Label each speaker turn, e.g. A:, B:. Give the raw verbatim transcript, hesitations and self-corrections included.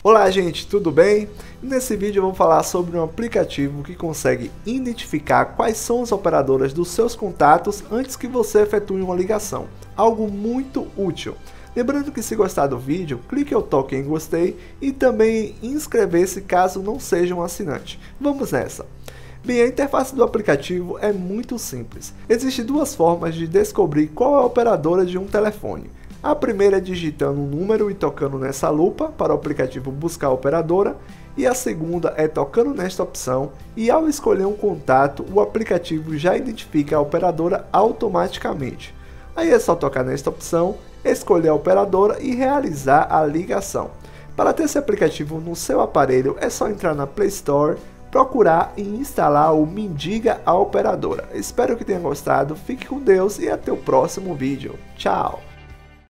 A: Olá gente, tudo bem? Nesse vídeo vamos falar sobre um aplicativo que consegue identificar quais são as operadoras dos seus contatos antes que você efetue uma ligação. Algo muito útil. Lembrando que se gostar do vídeo, clique ou toque em gostei e também em inscrever-se caso não seja um assinante. Vamos nessa! Bem, a interface do aplicativo é muito simples. Existem duas formas de descobrir qual é a operadora de um telefone. A primeira é digitando um número e tocando nessa lupa para o aplicativo buscar a operadora, e a segunda é tocando nesta opção e ao escolher um contato, o aplicativo já identifica a operadora automaticamente. Aí é só tocar nesta opção, escolher a operadora e realizar a ligação. Para ter esse aplicativo no seu aparelho é só entrar na Play Store, procurar e instalar o Me Diga a Operadora. Espero que tenha gostado, fique com Deus e até o próximo vídeo. Tchau!